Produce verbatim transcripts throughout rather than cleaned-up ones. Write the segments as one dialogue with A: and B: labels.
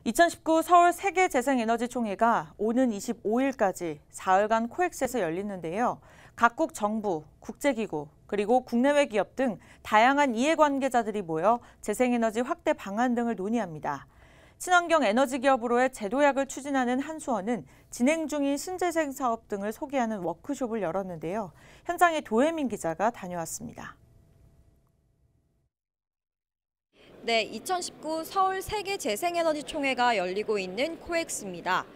A: 이천십구 서울 세계재생에너지총회가 오는 이십오일까지 사흘간 코엑스에서 열리는데요. 각국 정부, 국제기구, 그리고 국내외 기업 등 다양한 이해관계자들이 모여 재생에너지 확대 방안 등을 논의합니다. 친환경 에너지 기업으로의 제도약을 추진하는 한수원은 진행 중인 신재생 사업 등을 소개하는 워크숍을 열었는데요. 현장에 도혜민 기자가 다녀왔습니다.
B: 네, 이천십구 서울 세계재생에너지총회가 열리고 있는 코엑스입니다.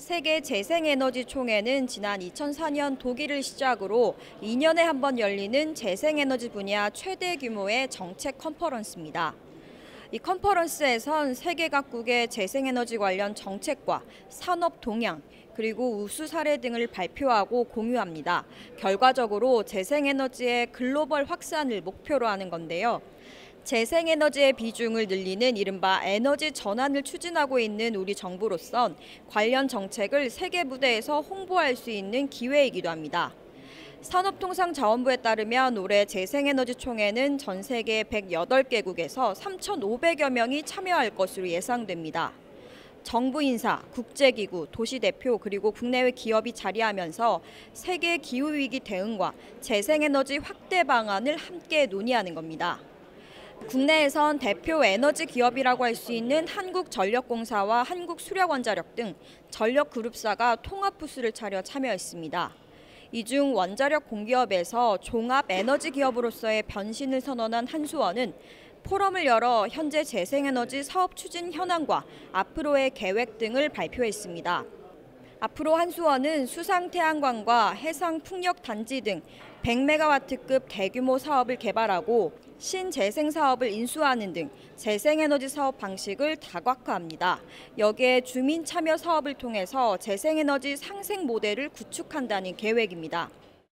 B: 세계재생에너지총회는 지난 이천사년 독일을 시작으로 이 년에 한 번 열리는 재생에너지 분야 최대 규모의 정책 컨퍼런스입니다. 이 컨퍼런스에선 세계 각국의 재생에너지 관련 정책과 산업 동향, 그리고 우수 사례 등을 발표하고 공유합니다. 결과적으로 재생에너지의 글로벌 확산을 목표로 하는 건데요. 재생에너지의 비중을 늘리는 이른바 에너지 전환을 추진하고 있는 우리 정부로선 관련 정책을 세계 무대에서 홍보할 수 있는 기회이기도 합니다. 산업통상자원부에 따르면 올해 재생에너지 총회는 전 세계 백여덟 개국에서 삼천오백여 명이 참여할 것으로 예상됩니다. 정부 인사, 국제기구, 도시대표 그리고 국내외 기업이 자리하면서 세계 기후위기 대응과 재생에너지 확대 방안을 함께 논의하는 겁니다. 국내에선 대표 에너지 기업이라고 할 수 있는 한국전력공사와 한국수력원자력 등 전력그룹사가 통합 부스를 차려 참여했습니다. 이 중 원자력 공기업에서 종합 에너지 기업으로서의 변신을 선언한 한수원은 포럼을 열어 현재 재생에너지 사업 추진 현황과 앞으로의 계획 등을 발표했습니다. 앞으로 한수원은 수상태양광과 해상풍력단지 등 백 메가와트급 대규모 사업을 개발하고 신재생 사업을 인수하는 등 재생에너지 사업 방식을 다각화합니다. 여기에 주민 참여 사업을 통해서 재생에너지 상생 모델을 구축한다는 계획입니다.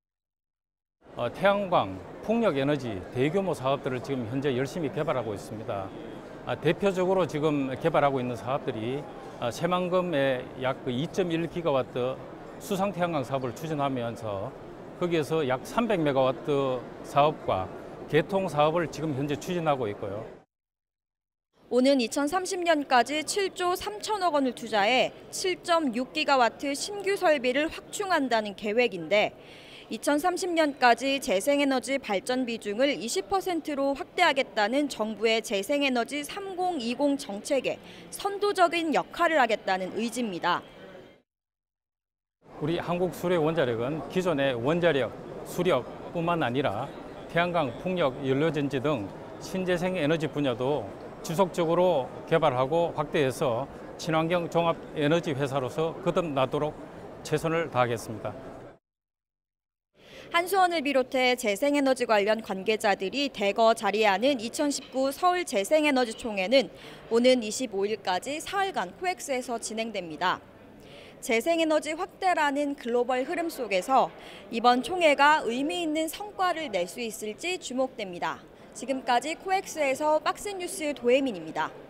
C: 어, 태양광, 풍력에너지 대규모 사업들을 지금 현재 열심히 개발하고 있습니다. 아, 대표적으로 지금 개발하고 있는 사업들이 아, 새만금의 약 이 점 일 기가와트 수상태양광 사업을 추진하면서 거기에서 약 삼백 메가와트 사업과 개통 사업을 지금 현재 추진하고 있고요.
B: 오는 이천삼십년까지 칠조 삼천억 원을 투자해 칠 점 육 기가와트 신규 설비를 확충한다는 계획인데 이천삼십년까지 재생에너지 발전 비중을 이십 퍼센트로 확대하겠다는 정부의 재생에너지 삼공이공 정책에 선도적인 역할을 하겠다는 의지입니다.
C: 우리 한국수력원자력은 기존의 원자력, 수력뿐만 아니라 태양광, 풍력, 연료전지 등 신재생 에너지 분야도 지속적으로 개발하고 확대해서 친환경 종합 에너지 회사로서 거듭나도록 최선을 다하겠습니다.
B: 한수원을 비롯해 재생에너지 관련 관계자들이 대거 자리하는 이천십구 서울 재생에너지 총회는 오는 이십오일까지 사흘간 코엑스에서 진행됩니다. 재생에너지 확대라는 글로벌 흐름 속에서 이번 총회가 의미 있는 성과를 낼 수 있을지 주목됩니다. 지금까지 코엑스에서 박스뉴스 도혜민입니다.